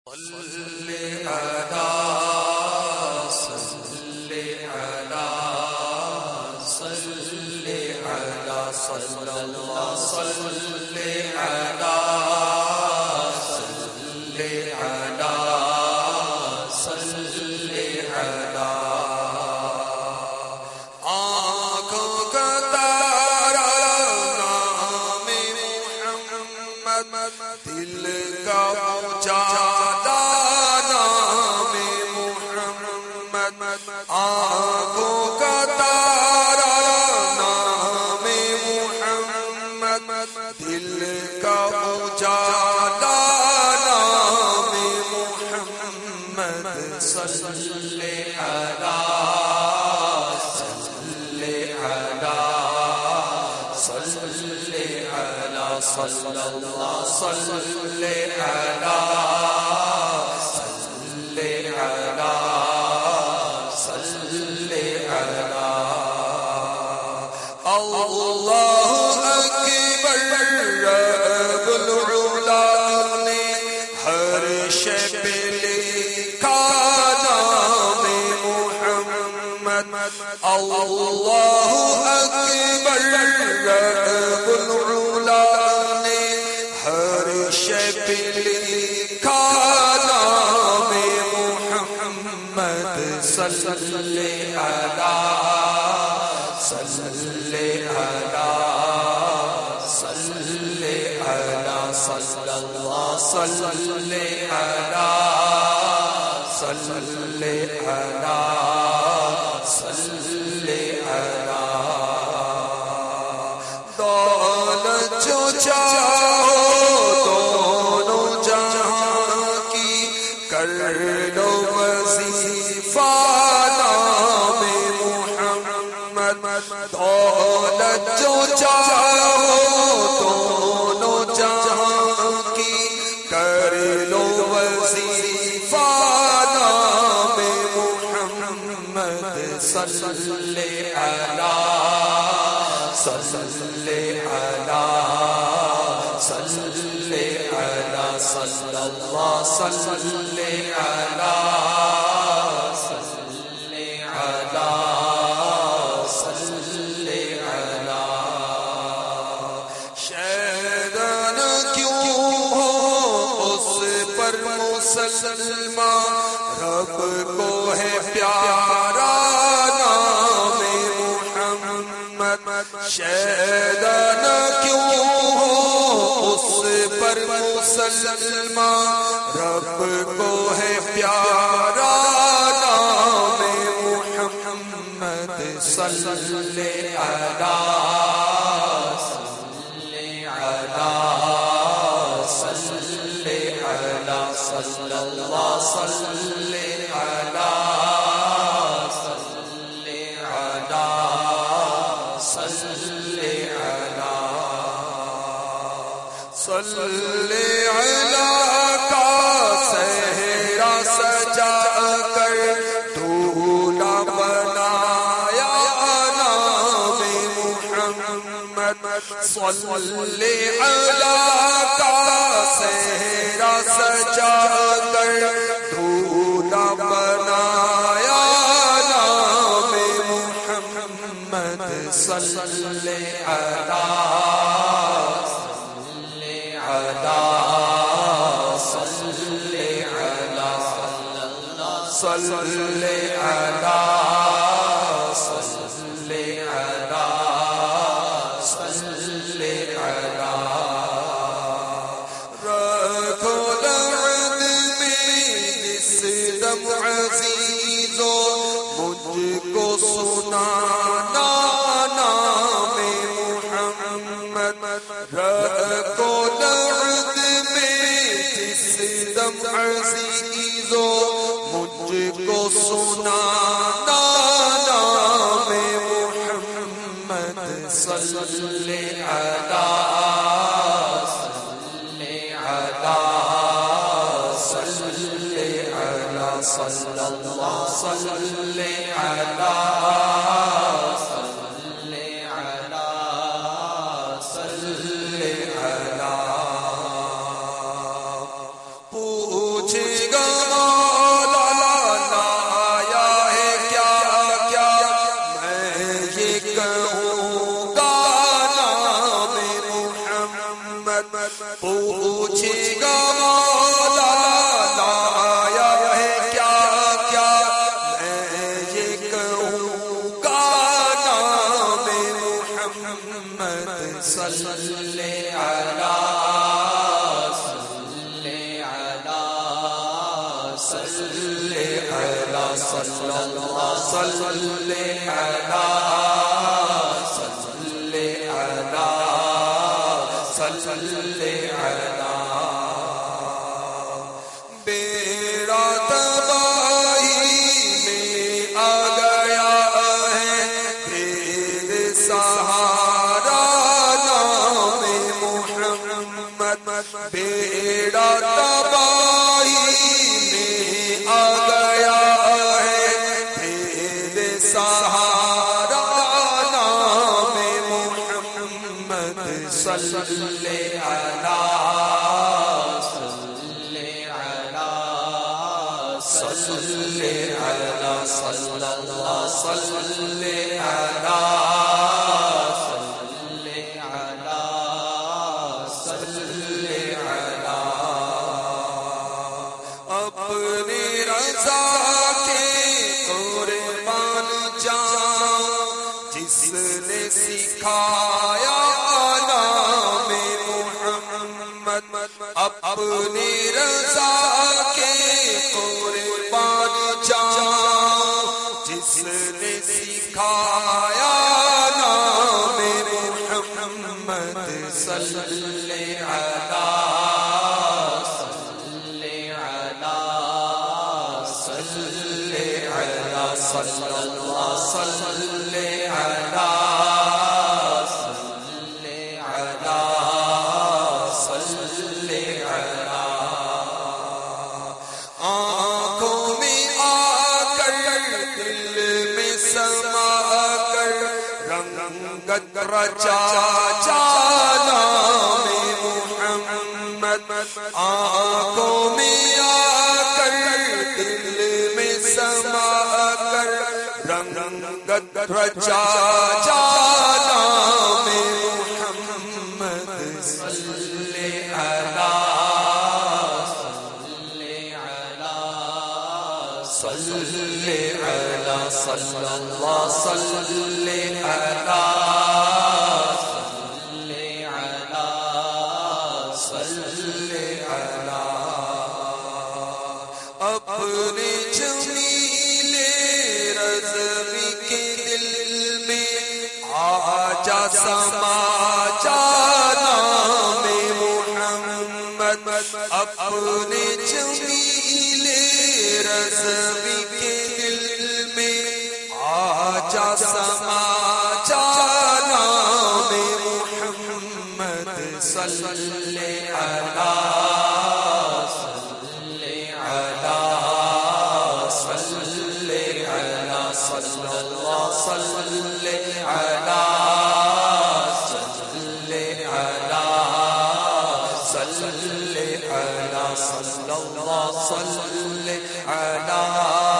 صلی علی صلی علی صلی علی صلی اللہ صلی علی صلی علی صلی علی آنکھوں کا تارا نام محمد دل کا اجالا نام محمد آنکھوں کا تارا نام محمد دل کا اجالا نام محمد صلی علی صلی علی صلی علی صلی اللہ صلی علی صلی علی صلی علی اللہ اکبر رب العلا نے ہر شے پہ لکھا نام محمد اللہ اکبر رب العلا نے ہر شے پہ لکھا نام محمد صلی علی صلی علی صلی علی صلی اللہ صلی علی صلی علی صلی علی دولت جو چاہو دونوں جہاں کی کر لو وظیفہ نام محمد دولت جو چاہو دونوں جہاں کی کر لو وظیفہ نام محمد صلی علی صلی علی صلی علی صلی اللہ صلی علی صلی علی صلی علی شیطان کیوں ہو اس پر مسلمان رب کو ہے پیارا نام محمد شیطان کیوں ہو اس پر مسلمان رب کو ہے پیارا نام محمد صلی علی صلی علی صلی علی صلی اللہ صلی علی صلی علی صلی علی صلی علی کا صحرا سجا کر دولہا بنایا نام محمد صلی علی کا صحرا سجا کر دولہا بنایا نام محمد صلی علی صلی علی صلی علی صلی علی صلی علی رکھو درد میں جس دم عزیزو مجھ کو سنانا نام محمد رکھو درد میں جس دم عزیزو مجھ کو سنانا نام محمد صلی علی صلی علی صلی علی صلی اللہ صلی علی صلی علی صلی علی پوچھے صلی علی صلی اللہ صلی علی صلی علی صلی علی بیڑا تباہی میں آ گیا ہے دیر سہارا نام محمد بیڑا تباہی میں آ گیا ہے دیر سہارا نام محمد صلی علی صلی علی صلی اللہ صلی علی صلی علی صلی علی اپنی رضا کے قربان جان جس نے سکھایا نام محمد اپنی رضا کے قربان جان جس نے سکھایا نام محمد صلی علی صلی علی صلی علی صلی اللہ صلی علی رچا جانا میں محمد آنکھوں میں آ کر دل میں سما کر رنگت رچا جانا میں محمد صلی علی صلی علی صلی اللہ صلی علی اپنے جمیل رضوی کے دل میں آجا سما جانا میں محمد اپنے جمیل رضوی کے دل میں آجا سما جانا میں محمد صلی علی صلی اللہ صلی علی صلی علی صلی علی صلی اللہ صلی علی